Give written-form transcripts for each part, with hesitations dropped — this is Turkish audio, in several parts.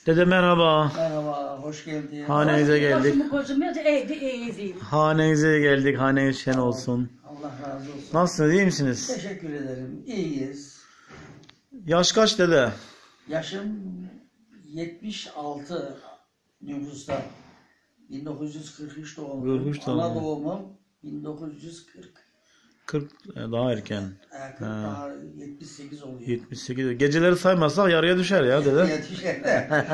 Dede merhaba. Merhaba, hoş geldin. Hanenize geldik. Iyiyim. Hanenize geldik. Haneniz şen olsun. Allah razı olsun. Nasılsınız? İyi misiniz? Teşekkür ederim. İyiyiz. Yaş kaç dede? Yaşım 76 nüfusta. 1943 doğumluyum. 43 doğumlu. Ana doğumum 1940. 40 daha erken. 40 daha 78 oluyor. 78. Geceleri saymazsak yarıya düşer ya dede. Yetişer de.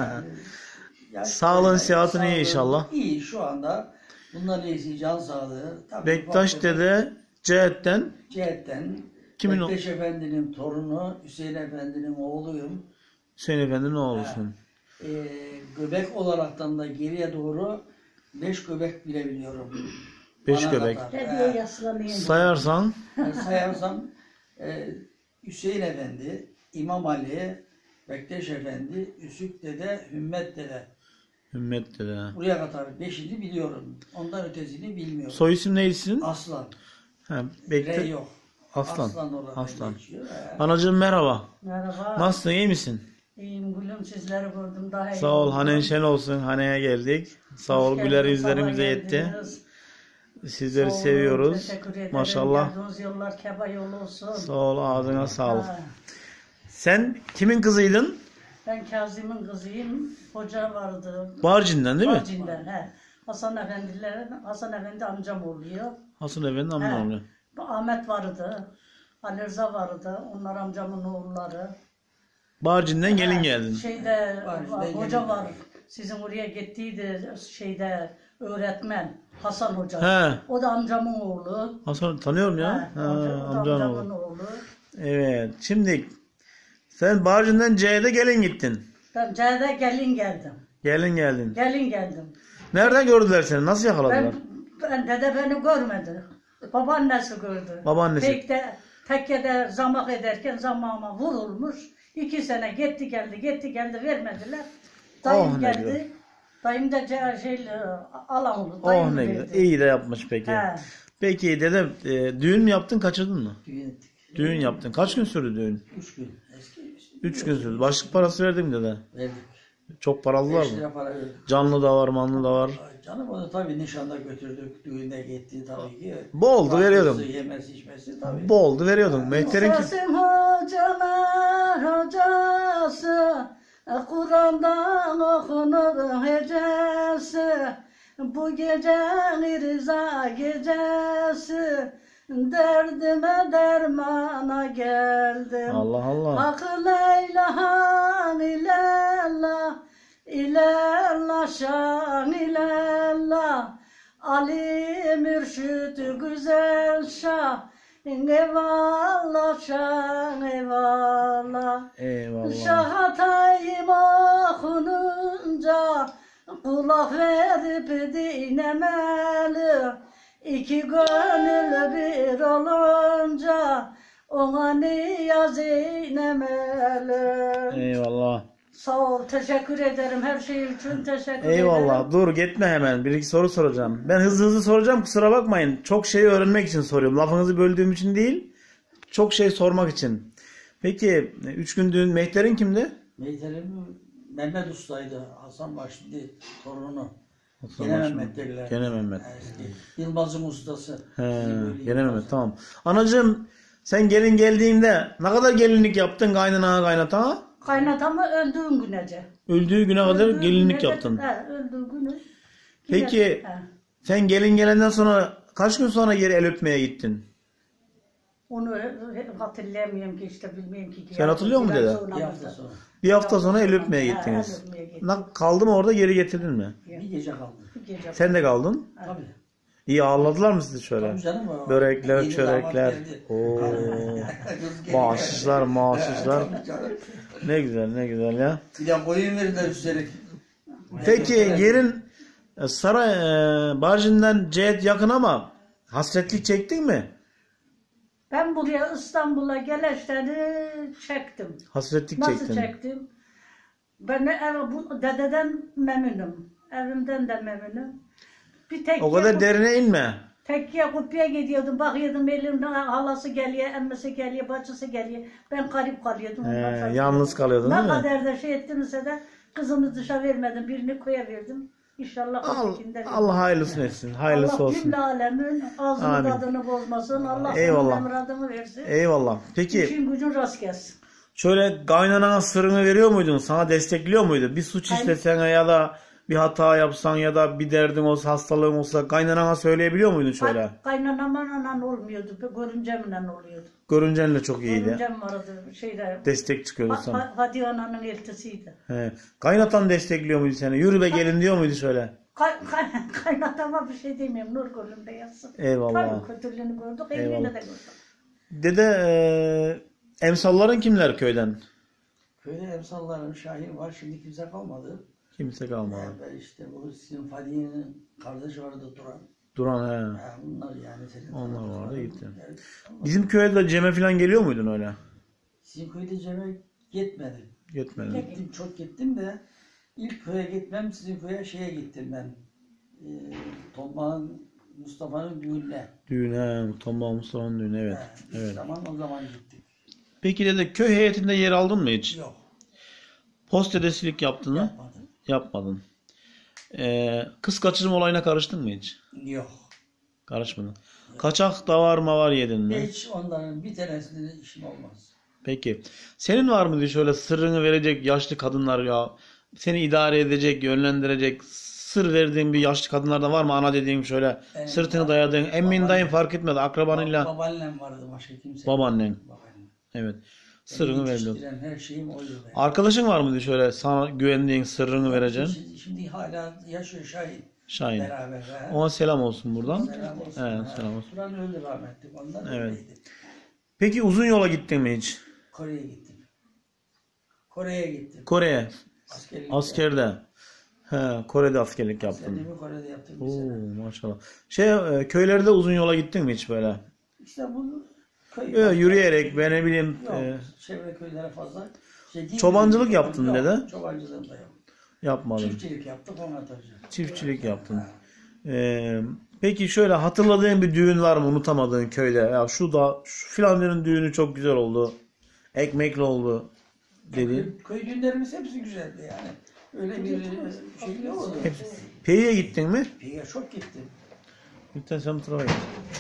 Sağlığın, sıhhatin iyi inşallah. İyi şu anda. Bunların iyisi can sağlığı. Tabii Bektaş dede cihetten cihetten kimin o? Bektaş Efendi'nin torunu, Hüseyin Efendi'nin oğluyum. Hüseyin Efendi ne olursun? Göbek olaraktan da geriye doğru 5 göbek bilebiliyorum. 5 Bana göbek. kadar. Hediye yaslanayım. Sayarsan Sayarsam Hüseyin Efendi, İmam Ali, Bektaş Efendi, Üsük Dede, Hümmet Dede. Ümmet dede. Buraya kadar 5'ini biliyorum. Ondan ötesini bilmiyorum. Soy isim neysin? Aslan. Ha, Rey yok. Aslan. Aslan olarak Aslan. geçiyor. Anacığım merhaba. Merhaba. Nasılsın? İyi misin? İyiyim gülüm, sizleri gördüm daha iyi. Sağ ol. oldum. Hanen şen olsun. Haneye geldik. Sağ ol. Hoş Güler geldiniz, yüzlerimize sabah yetti. geldiniz. Sizleri Sağ olun, seviyoruz. teşekkür ederim. Maşallah. Geldiğiniz yollar keba yolu olsun. Sağ ol. Ağzına sağlık. Ha, Sen kimin kızıydın? Ben Kazım'ın kızıyım. Hoca vardı. Barcin'den değil mi? Barcin'den. He. Hasan Efendi amcam oluyor. Hasan Efendi amca. Bu Ahmet vardı. Ali Rıza vardı. Onlar amcamın oğulları. Barcin'den gelin geldin. Barcin'den Hoca gelin var. Sizin oraya gittiydi öğretmen Hasan Hoca. He. O da amcamın oğlu. Hasan tanıyorum ya. He, Ha, o da amcan amcamın oğlu. oğlu. Evet. Şimdi sen Barcin'den C'de gelin gittin. Ben C'de gelin geldim. Gelin geldin. Gelin geldim. Nereden gördüler seni? Nasıl yakaladılar? Dede beni görmedi. Babaannesi gördü. Babaannesi. Tekkede zamak ederken zamağıma vurulmuş. 2 sene gitti geldi vermediler. Dayım Oh, ne geldi. güzel. Dayım da alamlı. Oh ne güzel. İyi de yapmış peki. He. Peki dedem düğün mü yaptın kaçırdın mı? Düğün ettik. Düğün yaptın. Kaç gün sürdü düğün? 3 gün. Eski 3 gün sürdü. Başlık parası verdin mi dede? verdik. Çok paralılar 5 mı? lira para verdik. Canlı da var, manlı da var. Canım onu tabii nişanda götürdük, düğüne gitti tabii ki. Boldu veriyordum. Tatlısı, yemesi, içmesi tabii. Boldu veriyordun. Mehter'in ki... Sesim hocalar hocası, Kur'an'dan okunur hecesi, bu gece Rıza gecesi, derdime dermana geldim. Allah Allah. Hak Leylahan ilallah, ilallah şan ilallah, Ali Mürşid güzel şah, eyvallah şan eyvallah. Eyvallah. Şahatayım okununca, kulak verip dinlemeli. İki gönül bir olunca, ona niyaz eylemeli. Eyvallah. Sağ ol, teşekkür ederim. Her şey için teşekkür ederim. Eyvallah. Dur gitme hemen. Bir iki soru soracağım. Ben hızlı soracağım. Kusura bakmayın. Çok şeyi öğrenmek için soruyorum. Lafınızı böldüğüm için değil. Çok şey sormak için. Peki 3 gün düğün Mehter'in kimdi? Meyterim Mehmet Usta'ydı. Hasan Başlı torunu. Hasan Gene Başlı. Mehmet derler. Gene Mehmet. Eski Yılmaz'ın ustası. He, Bizim böyle gene Yılmaz. Mehmet. Tamam. Anacığım sen gelin geldiğinde ne kadar gelinlik yaptın kaynana kaynatana? Kaynatamı öldüğüm günece. Öldüğü güne kadar Öldüğü gelinlik günece- yaptın. He, öldüğü günü. Peki He. sen gelin gelenden sonra kaç gün sonra geri el öpmeye gittin? Onu hatırlayamıyorum ki işte bilmiyorum ki. Sen hatırlıyor musun dede? Bir hafta sonra. Bir hafta sonra el öpmeye He, gittiniz. el öpmeye gittim. Kaldı mı orada geri getirdin mi? Bir gece kaldı. Bir gece. Sen de kaldın. Tabii. İyi ağırladılar mı sizi şöyle? Tabii canım. o. Börekler, Yeni çörekler. damat geldi. Oo. Kız geliyor. Maaşlar. Tabii canım. Ne güzel ya. Bir de koyun verirler üstelik. Peki yerin Saray Barcin'den Cihet yakın ama hasretlik çektin mi? Ben buraya İstanbul'a geleşleri çektim. Hasretlik Nasıl çektin. çektim? Ben bu dededen memnunum. Evimden de memnunum. Bir tek O kadar derine inme. Tekkiye kupya gidiyordum. Bakıyordum elimden halası geliyor, emmisi geliyor, bacısı geliyor. Ben garip kalıyordum. Onlar şaşırıyordu. Yalnız kalıyordun değil Ne mi? kadar da şey ettimse de kızımı dışa vermedim. Birini koya verdim. İnşallah o şekilde verdim. Allah hayırlısını etsin. Hayırlısı Allah olsun. cümle alemin ağzını Amin. tadını bozmasın. Allah Eyvallah. senin emradını versin. Eyvallah. Peki İşin gücün rast gelsin. şöyle kaynanana sırrını veriyor muydun? Sana destekliyor muydu? Bir suç işlesen ya da bir hata yapsan ya da bir derdin olsa, hastalığın olsa kaynanana söyleyebiliyor muydun şöyle? Kaynanamla olmuyordu. Görümcemle oluyordu. Görüncenle çok iyiydi. Görümcem vardı şeyde. Destek çıkıyordu sana. Hadi ananın eltisiydi. He. Kaynatan destekliyor muydu seni? Yürü be gelin diyor muydu şöyle? Kaynatama bir şey demiyorum. Nur gönlümde yatsın. Eyvallah. Tabii kötülüğünü gördük. Eyvallah. Evliyle de gördük. Dede emsalların kimler köyden? Köyde emsalların Şahin var. Şimdi kimse kalmadı. Kimse kalmadı. Ben işte bu sizin Fadiye'nin kardeşi vardı Turan. Duran he. Ha, bunlar yani senin. Onlar vardı, gitti. Evet. Bizim köye de Cem'e falan geliyor muydun öyle? Sizin köyde Cem'e gitmedim. Gitmedin. Gittim, çok gittim de ilk köye gitmem sizin köye şeye gittim ben. Tombağ'ın Mustafa'nın düğününe. Düğüne, Tomba Mustafa'nın düğünü evet. Evet. O zaman gittik. Peki dede köy heyetinde yer aldın mı hiç? Yok. Post dedesilik yaptın mı? Yapmadım. Yapmadın. Kız kaçırma olayına karıştın mı hiç? Yok. Karışmadın. Kaçak davar mavar yedin mi? Hiç onların bir tanesinde işim olmaz. Peki. Senin var mıydı şöyle sırrını verecek yaşlı kadınlar ya? Seni idare edecek, yönlendirecek, sır verdiğin bir yaşlı kadınlardan var mı? Ana dediğim şöyle sırtını dayadığın, emmin dayın fark etmedi. Akrabanıyla Babaannem vardı, başka kimse. babaannen. Babaannem. Evet. Sırrını veriyor. Yetiştiren her şeyim oluyor benim. Arkadaşın var mıydı şöyle sana güvendiğin sırrını vereceğin? Şimdi hala yaşıyor Şahin. Şahin. Beraber. Ha. Ona selam olsun buradan. Selam olsun. Evet, Ha. selam olsun. Turan öldü rahmetli. Ondan Evet. öyleydi. Peki uzun yola gittin mi hiç? Kore'ye gittim. Kore'ye gittim. Kore'ye. Askerlik Askerde. He, Kore'de askerlik yaptın. Askerliğimi Kore'de yaptım bir Oo, sene. maşallah. Köylerde uzun yola gittin mi hiç böyle? İşte bu köy. Yürüyerek ve ne bileyim Yok, çevre köylere fazla. Değil çobancılık mi? yaptın Yok, dede? Çobancılığım da yok. yapmadın. Çiftçilik yaptık, ona tarcı. Çiftçilik yaptın. Peki şöyle hatırladığın bir düğün var mı unutamadığın köyde? Ya şu filancanın düğünü çok güzel oldu. Ekmekli oldu dedi. Köy düğünlerimiz hepsi güzeldi yani. Öyle bir şey yok. Peyi'ye gittin mi? Piye çok gittim. Lütfen sen bu tarafa git.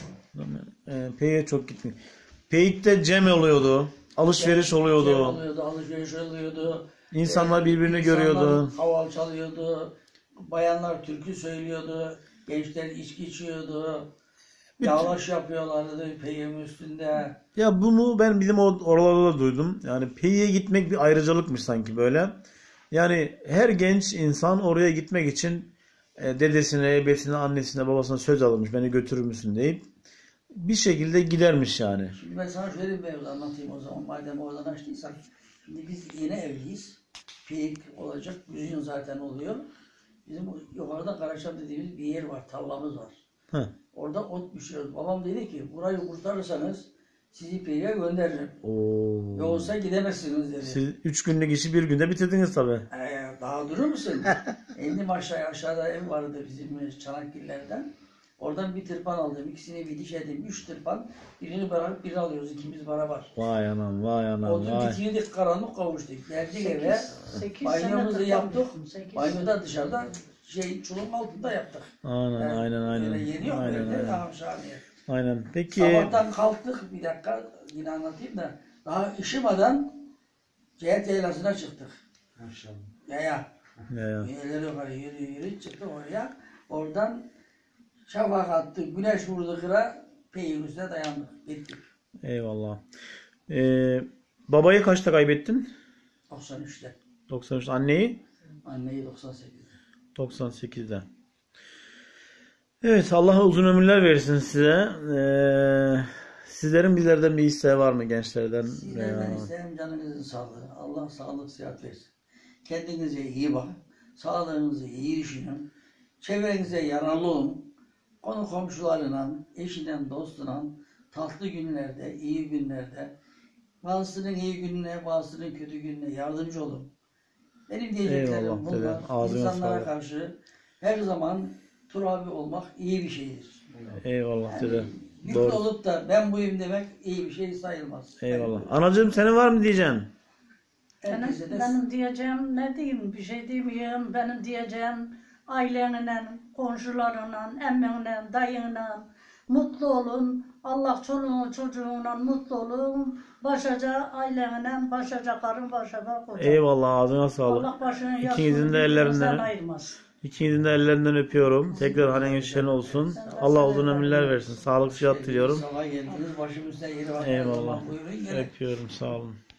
Peyi'ye çok gittin. Peyik'te cem oluyordu. Alışveriş oluyordu. Alışveriş oluyordu. İnsanlar birbirini İnsanlar görüyordu. Haval çalıyordu. Bayanlar türkü söylüyordu. Gençler içki içiyordu. Yağlaş yapıyorlardı peyin üstünde. Ya bunu ben bizim oralarda da duydum. Yani Peyi'ye gitmek bir ayrıcalıkmış sanki böyle. Yani her genç insan oraya gitmek için dedesine, ebesine, annesine, babasına söz alırmış. Beni götürür müsün deyip bir şekilde gidermiş yani. Şimdi ben sana şöyle bir mevzu anlatayım o zaman. Madem oradan açtıysak. Şimdi biz yeni evliyiz. Peyik olacak. 100 yıl zaten oluyor. Bizim yukarıda Karaçam dediğimiz bir yer var. Tarlamız var. Heh. Orada ot düşüyoruz. Babam dedi ki burayı kurtarırsanız sizi Peyik'e gönderirim. Oo. Yoksa gidemezsiniz dedi. Siz 3 günlük işi bir günde bitirdiniz tabi. Daha durur musun? İndim aşağıda ev vardı bizim Çanakkale'lerden. Oradan bir tırpan aldım. İkisini bir dişedim. 3 tırpan. Birini beraber birini alıyoruz. İkimiz beraber. Vay anam, vay anam, Odun vay. bitirdik, karanlık kavuştuk. Geldik eve. 8 Banyomuzu sene yaptık. takıldım, 8 Banyoda dışarıda çulun altında yaptık. Aynen, aynen, Böyle aynen. yeni yok Aynen, böyle. aynen. Tamam şahane. Aynen. Peki Sabahtan kalktık. Bir dakika yine anlatayım da. Daha ışımadan Cihet Yaylası'na çıktık. Maşallah. Yaya. ya. Yürü yukarı yürü çıktık oraya. Oradan şafak attı. Güneş vurdu kıra. Peyin üstüne dayandık. Gittik. Eyvallah. Babayı kaçta kaybettin? 93'te. 93. Anneyi? Anneyi 98'de. 98'de. Evet, Allah uzun ömürler versin size. Sizlerin bizlerden bir isteği var mı gençlerden? Sizlerden isterim canınızın sağlığı. Allah sağlık sıhhat versin. Kendinize iyi bakın. Sağlığınızı iyi düşünün. Çevrenize yararlı olun. Konu komşularıyla, eşinden, dostuyla tatlı günlerde, iyi günlerde, bazısının iyi gününe, bazısının kötü gününe yardımcı olun. Benim diyeceklerim Eyvallah, bunlar. ağzına İnsanlara sağlık. karşı her zaman turabi olmak iyi bir şeydir. Eyvallah dede. Mutlu Doğru. olup da ben buyum demek iyi bir şey sayılmaz. Eyvallah. Anacığım senin var mı diyeceksin? Herkese de Benim diyeceğim ne diyeyim, bir şey diyeyim. Benim diyeceğim ailenle, komşularla, emminle, dayınla mutlu olun. Allah çoluğun çocuğunla mutlu olun. Başaca ailenle, başaca karın, başaca koca. Eyvallah, ağzına sağlık. Allah başının İkinizin de yasını ellerinden ayırmaz. İkinizin de ellerinden öpüyorum. Tekrar haneniz şen olsun. Allah uzun ömürler versin. Sağlık sıhhat diliyorum. sabah geldiniz başım üstüne yeri var. Eyvallah. Buyurun gelin. Öpüyorum, sağ olun.